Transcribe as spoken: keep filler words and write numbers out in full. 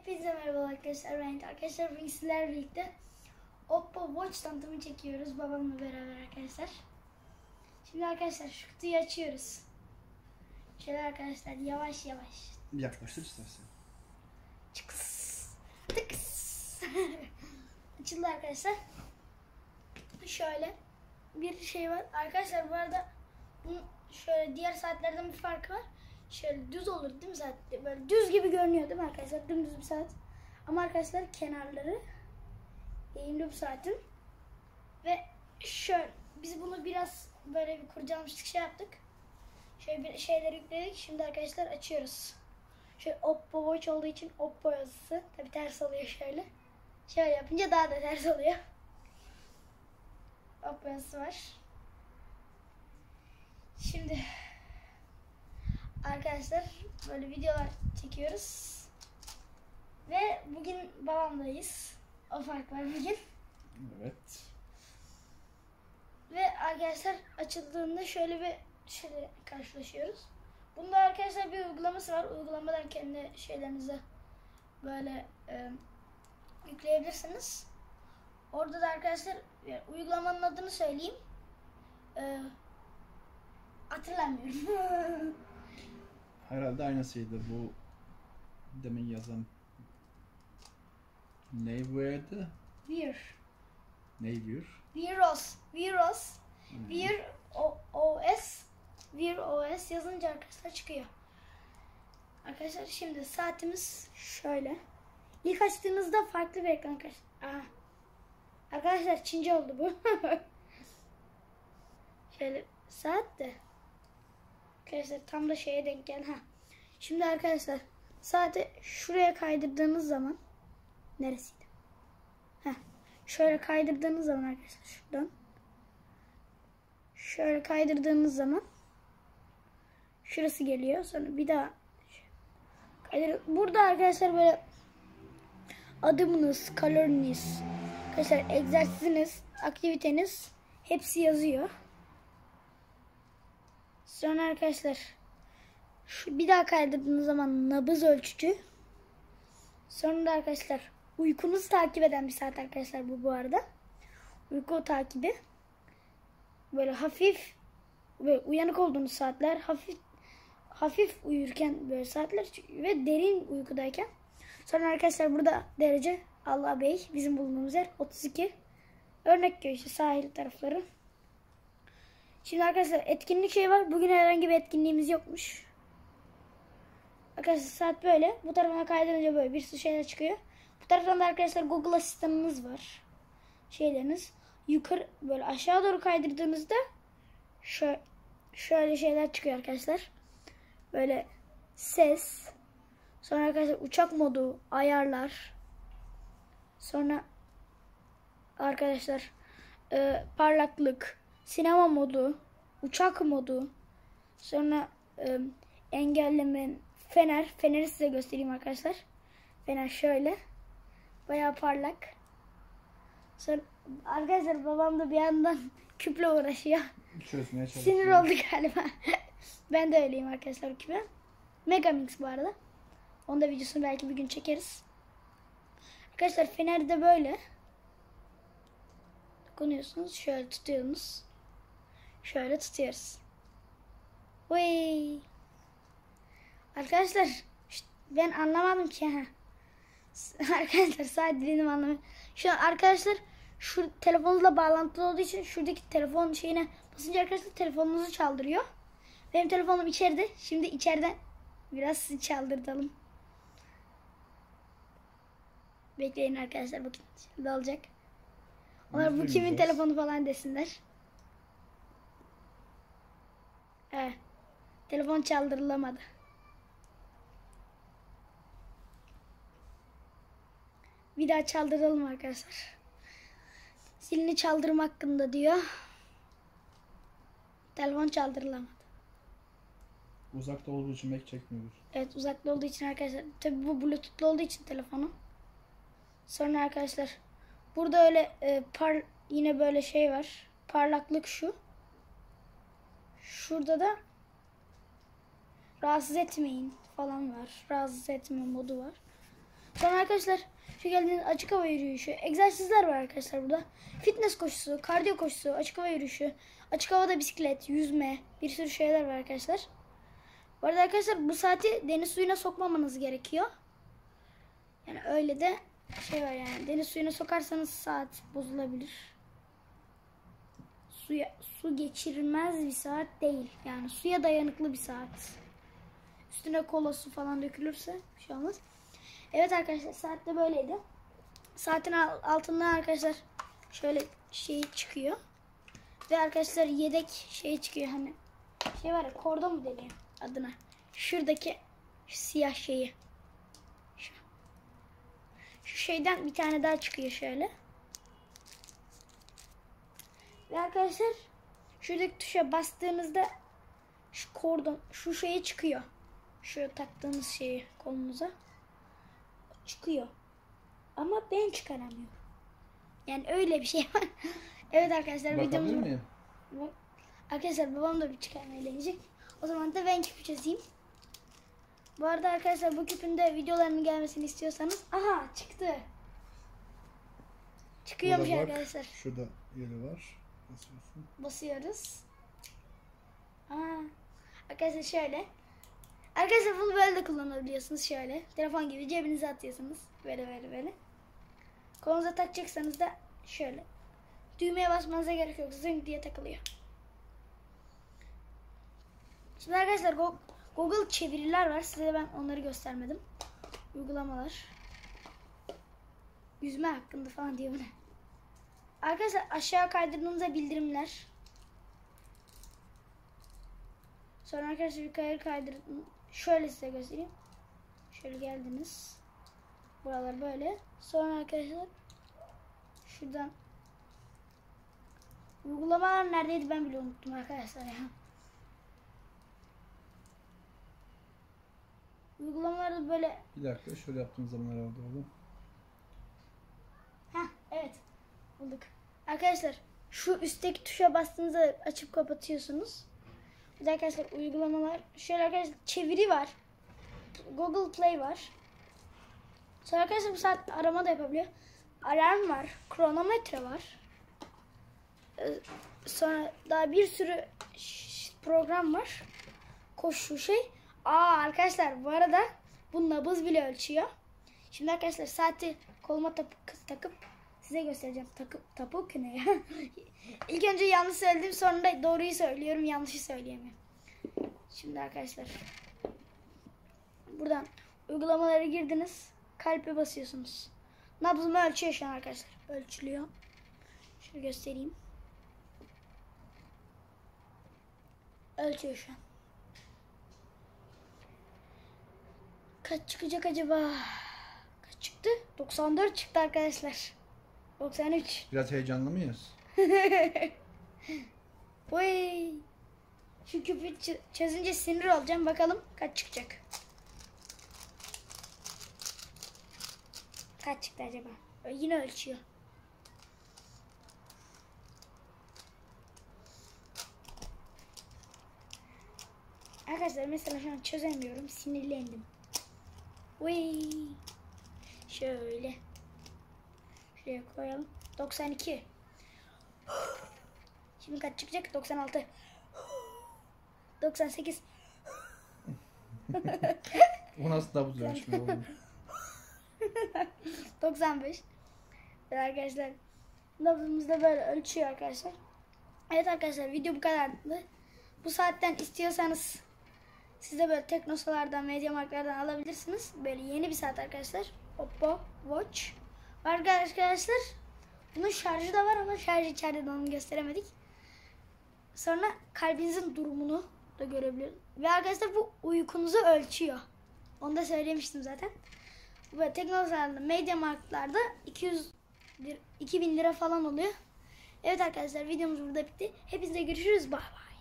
Hepinize merhaba arkadaşlar. Ben arkadaşlar bugün sizlerle birlikte Oppo Watch tanıtımı çekiyoruz babamla beraber arkadaşlar. Şimdi arkadaşlar şu kutuyu açıyoruz. Şöyle arkadaşlar yavaş yavaş. Yaklaştır istersen. Çıkıs. Tıkıs. Açıldı arkadaşlar. Şöyle bir şey var. Arkadaşlar bu arada bunun şöyle diğer saatlerden bir farkı var. Şöyle düz olur değil mi saat? Böyle düz gibi görünüyor değil mi arkadaşlar? Dümdüz bir saat. Ama arkadaşlar kenarları eğimli bu saatin. Ve şöyle biz bunu biraz böyle bir kurcalamıştık, şey yaptık. Şöyle bir şeyler yükledik. Şimdi arkadaşlar açıyoruz. Şöyle Oppo Watch olduğu için Oppo yazısı. Tabi ters oluyor şöyle. Şöyle yapınca daha da ters oluyor. Oppo yazısı var. Şimdi arkadaşlar böyle videolar çekiyoruz. Ve bugün babamdayız. O fark var bugün. Evet. Ve arkadaşlar açıldığında şöyle bir şeyle karşılaşıyoruz. Bunda arkadaşlar bir uygulaması var. Uygulamadan kendi şeylerinizi böyle e, yükleyebilirsiniz. Orada da arkadaşlar yani uygulamanın adını söyleyeyim. E, hatırlamıyorum. Herhalde aynısıydı bu demin yazan. Ne bu adı? Wear. Ne diyor? Wearos. Wearos. Wear O S. Wear O S yazınca arkadaşlar çıkıyor. Arkadaşlar şimdi saatimiz şöyle. İlk açtığınızda farklı bir ekran arkadaşlar. Aa. Arkadaşlar Çince oldu bu. Şöyle saat de. Arkadaşlar tam da şeye denk gel. Ha. Şimdi arkadaşlar saati şuraya kaydırdığınız zaman neresiydi? Heh. Şöyle kaydırdığınız zaman arkadaşlar şuradan. Şöyle kaydırdığınız zaman şurası geliyor. Sonra bir daha kaydır. Burada arkadaşlar böyle adımınız, kaloriniz, arkadaşlar egzersiziniz, aktiviteniz hepsi yazıyor. Sonra arkadaşlar şu bir daha kaydırdığınız zaman nabız ölçücü. Sonra da arkadaşlar uykunuzu takip eden bir saat arkadaşlar bu bu arada. Uyku takibi. Böyle hafif böyle uyanık olduğunuz saatler, hafif hafif uyurken böyle saatler ve derin uykudayken. Sonra arkadaşlar burada derece Allah Bey bizim bulunduğumuz yer otuz iki. Örnek köşe sahil tarafları. Şimdi arkadaşlar etkinlik şey var. Bugün herhangi bir etkinliğimiz yokmuş. Arkadaşlar saat böyle. Bu tarafa kaydırınca böyle bir sürü şeyler çıkıyor. Bu taraftan da arkadaşlar Google asistanınız var. Şeyleriniz. Yukarı böyle aşağı doğru kaydırdığınızda şöyle, şöyle şeyler çıkıyor arkadaşlar. Böyle ses. Sonra arkadaşlar uçak modu, ayarlar. Sonra arkadaşlar e, parlaklık, sinema modu, uçak modu. Sonra e, engelleme, fener. Feneri size göstereyim arkadaşlar. Fener şöyle. Bayağı parlak. Sonra arkadaşlar babam da bir yandan küple uğraşıyor. Çözmeye çalışıyor. Sinir oldu galiba. Ben de öyleyim arkadaşlar küple. Megamix bu arada. Onun da videosunu belki bir gün çekeriz. Arkadaşlar fener de böyle. Dokunuyorsunuz. Şöyle tutuyorsunuz. Şöyle tutuyoruz. Vay. Arkadaşlar şşt, ben anlamadım ki. Ha. Arkadaşlar sadece dilini anlamadım. Şu an arkadaşlar şu telefonunuzla bağlantılı olduğu için şuradaki telefon şeyine basınca arkadaşlar telefonunuzu çaldırıyor. Benim telefonum içeride. Şimdi içeriden biraz sizi çaldırtalım. Bekleyin arkadaşlar, bakın şimdi olacak. Onlar bu kimin telefonu falan desinler. Evet. Telefon çaldırılamadı. Bir daha çaldıralım arkadaşlar. Zilini çaldırma hakkında diyor. Telefon çaldırılamadı. Uzakta olduğu için belki çekmiyordur. Evet, uzakta olduğu için arkadaşlar. Tabi bu bluetooth'lu olduğu için telefonu. Sonra arkadaşlar burada öyle e, par yine böyle şey var. Parlaklık şu. Şurada da rahatsız etmeyin falan var. Rahatsız etme modu var. Sonra arkadaşlar şu geldiğiniz açık hava yürüyüşü, egzersizler var arkadaşlar burada. Fitness koşusu, kardiyo koşusu, açık hava yürüyüşü, açık havada bisiklet, yüzme, bir sürü şeyler var arkadaşlar. Bu arada arkadaşlar bu saati deniz suyuna sokmamanız gerekiyor. Yani öyle de şey var yani. Deniz suyuna sokarsanız saat bozulabilir. Suya, su geçirmez bir saat değil. Yani suya dayanıklı bir saat. Üstüne kola su falan dökülürse bir şey olmaz. Evet arkadaşlar saat de böyleydi. Saatin altından arkadaşlar şöyle şey çıkıyor. Ve arkadaşlar yedek şey çıkıyor hani. Şey var ya, kordon mu deniyor adına. Şuradaki şu siyah şeyi. Şu. Şu şeyden bir tane daha çıkıyor şöyle. Ve arkadaşlar şuradaki tuşa bastığınızda şu kordon, şu şeyi çıkıyor. Şu taktığınız şeyi kolunuza çıkıyor. Ama ben çıkaramıyorum. Yani öyle bir şey var. Evet arkadaşlar Bakabilir videomuz... miyim? Arkadaşlar babam da bir çıkarmayı deneyecek. O zaman da ben küpü çözeyim. Bu arada arkadaşlar bu küpün de videolarının gelmesini istiyorsanız... Aha çıktı. Çıkıyormuş Burada bak, arkadaşlar. şurada yeri var. Basıyorsun. Basıyoruz. Aa, arkadaşlar şöyle. Arkadaşlar bunu böyle de kullanabiliyorsunuz şöyle. Telefon gibi cebinize atıyorsunuz. Böyle böyle böyle. Kolunuza takacaksanız da şöyle. Düğmeye basmanıza gerek yok. Zınk diye takılıyor. Şimdi arkadaşlar Google çeviriler var. Size de ben onları göstermedim. Uygulamalar. Yüzme hakkında falan diyor bu ne? Arkadaşlar aşağı kaydırdığınızda bildirimler. Sonra arkadaşlar yukarı kaydırın. Şöyle size göstereyim. Şöyle geldiniz. Buralar böyle. Sonra arkadaşlar şuradan uygulamalar neredeydi ben bile unuttum arkadaşlar ya. Uygulamaları böyle. Bir dakika şöyle yaptığım zaman herhalde oldu. Heh, evet. Bulduk. Arkadaşlar şu üstteki tuşa bastığınızda açıp kapatıyorsunuz. Bir de arkadaşlar uygulamalar. Şöyle arkadaşlar çeviri var. Google Play var. Sonra arkadaşlar bu saat arama da yapabiliyor. Alarm var. Kronometre var. Ee, sonra daha bir sürü program var. Koşu şey. Aa arkadaşlar bu arada bu nabız bile ölçüyor. Şimdi arkadaşlar saati koluma takıp, takıp size göstereceğim. Takıp tapuk ne ya? İlk önce yanlış söyledim, sonra da doğruyu söylüyorum, yanlışı söyleyemiyorum. Şimdi arkadaşlar buradan uygulamalara girdiniz. Kalbe basıyorsunuz. Nabzımı ölçüyor şu an arkadaşlar. Ölçülüyor. Şöyle göstereyim. Ölçüyor şu an. Kaç çıkacak acaba? Kaç çıktı? doksan dört çıktı arkadaşlar. doksan üç. Biraz heyecanlı mıyız? Oy. Şu küpü çözünce sinir olacağım. Bakalım kaç çıkacak. Kaç çıktı acaba? Yine ölçüyor. Arkadaşlar mesela şu an çözemiyorum. Sinirlendim. Uy. Şöyle. Şuraya koyalım. doksan iki. Şimdi kaç çıkacak? doksan altı. doksan sekiz. O nasıl nabız ölçme oğlum? doksan beş. Evet arkadaşlar. Nabzımız da böyle ölçüyor arkadaşlar. Evet arkadaşlar video bu kadardı. Bu saatten istiyorsanız siz de böyle Teknosalardan, MediaMarkt'lardan alabilirsiniz. Böyle yeni bir saat arkadaşlar. Oppo Watch. Var arkadaşlar. Bunun şarjı da var ama şarj içeride de onu gösteremedik. Sonra kalbinizin durumunu da görebiliyoruz. Ve arkadaşlar bu uykunuzu ölçüyor. Onu da söylemiştim zaten. Böyle Teknosalar'da, MediaMarkt'larda iki yüz iki bin lira falan oluyor. Evet arkadaşlar videomuz burada bitti. Hepinize görüşürüz. Bay bay.